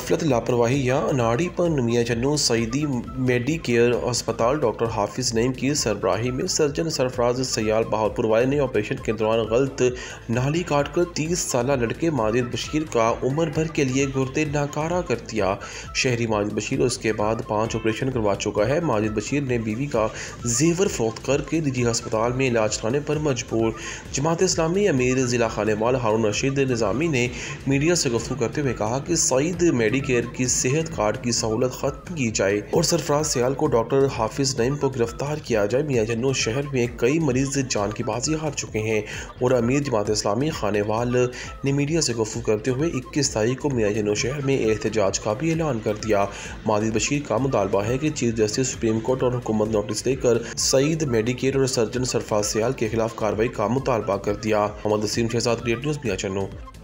गफलत, लापरवाही या अनाड़ीपन। मियां चन्नू सईदी मेडिकेयर अस्पताल डॉक्टर हाफिज नईम की सरबराही में सर्जन सरफराज सयाल बहावलपुर वाले ने ऑपरेशन के दौरान गलत नाली काटकर 30 साल लड़के माजिद बशीर का उम्र भर के लिए गुर्दे नाकारा कर दिया। शहरी माजिद बशीर उसके बाद 5 ऑपरेशन करवा चुका है। माजिद बशीर ने बीवी का जेवर फरोख्त करके निजी अस्पताल में इलाज कराने पर मजबूर। जमात इस्लामी अमीर जिला खानेवाल हारून रशीद निज़ामी ने मीडिया से गुफ्तगू करते हुए कहा कि सईद मेडिकेयर की सेहत कार्ड की सहूलत खत्म की जाए और सरफराज सयाल को डॉक्टर हाफिज नईम को गिरफ्तार किया जाए। मियां चन्नू शहर में कई मरीज जान की बाजी हार चुके हैं और अमीर जमात इस्लामी खानेवाल ने मीडिया से गुफ्तगू करते हुए 21 तारीख को मियां चन्नू शहर में एहतजाज का भी ऐलान कर दिया। माजिद बशीर का मुतालबा है कि चीफ जस्टिस सुप्रीम कोर्ट और हुकूमत नोटिस देकर सईद मेडिकेयर और सर्जन सरफराज सयाल के खिलाफ कार्रवाई का मुतालबा कर दिया। Mohammad Waseem Shahzad, great news, Mian Channu.